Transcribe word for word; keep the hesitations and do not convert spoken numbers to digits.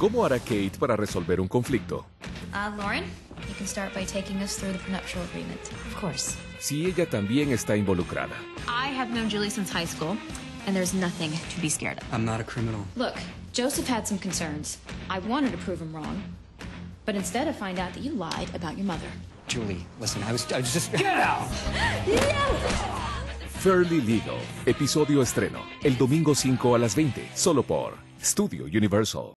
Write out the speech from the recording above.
¿Cómo hará Kate para resolver un conflicto? Uh, Lauren, you can start by taking us through the prenuptial agreement. Of course. Si ella también está involucrada. I have known Julie since high school, and there's nothing to be scared of. I'm not a criminal. Look, Joseph had some concerns. I wanted to prove him wrong, but instead I find out that you lied about your mother. Julie, listen, I was, I was just... Get out! Fairly Legal, episodio estreno, el domingo cinco a las veinte, solo por Episodio Universal.